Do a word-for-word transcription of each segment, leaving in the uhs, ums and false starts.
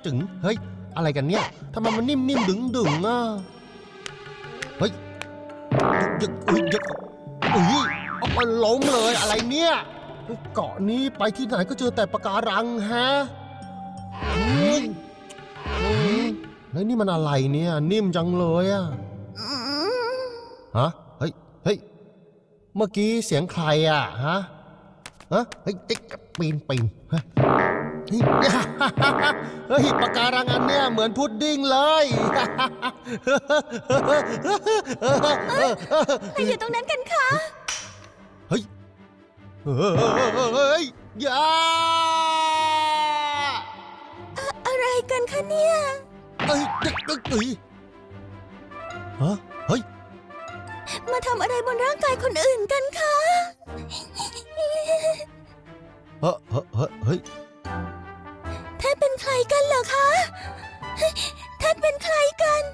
จึงเฮ้ยอะไรกันเนี่ยทำไมมันนิ่มนิ่มดึงดึงอ่ะเฮ้ยยึกยึกยึกอุ้ยมันล้มเลยอะไรเนี่ยเกาะนี้ไปที่ไหนก็เจอแต่ปะการังฮะแล้วนี่มันอะไรเนี่ยนิ่มจังเลยอ่ะฮะเฮ้ยเฮ้ยเมื่อกี้เสียงใครอ่ะฮะฮะเฮ้ยปีนปีนฮะเฮ้ยปะการังอันเนี้ยเหมือนพุดดิ้งเลยใครอยู่ตรงนั้นกันคะเฮ้ยเฮ้ยอย่าอะไรกันคะเนี่ยเอ้ยเอ้ยเอ้ยฮะเฮ้ยมาทำอะไรบนร่างกายคนอื่นกันคะเฮ้ยเฮ้ยเฮ้ยท่านเป็นใครกันเหรอคะท่านเป็นใครกัน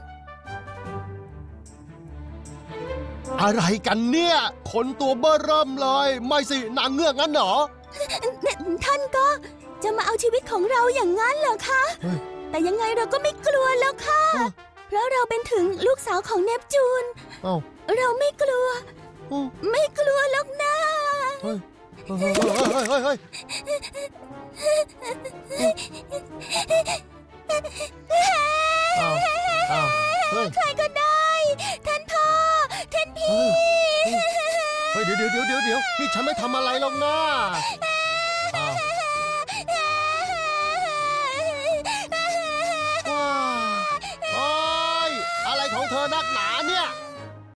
อะไรกันเนี่ยคนตัวเบ้อเริ่มเลยไม่สินางเงือกงั้นเหรอท่านก็จะมาเอาชีวิตของเราอย่างนั้นเหรอคะแต่ยังไงเราก็ไม่กลัวแล้วค่ะเพราะเราเป็นถึงลูกสาวของเนปจูนเราไม่กลัวไม่กลัวหรอกนะเฮ้ยเฮ้ยเฮ้ยเฮ้ยใครก็ได้ท่านพ่อท่านพี่เฮ้ยเดี๋ยวเดี๋ยวเดี๋ยวเดี๋ยวนี่ฉันไม่ทำอะไรหรอกนะ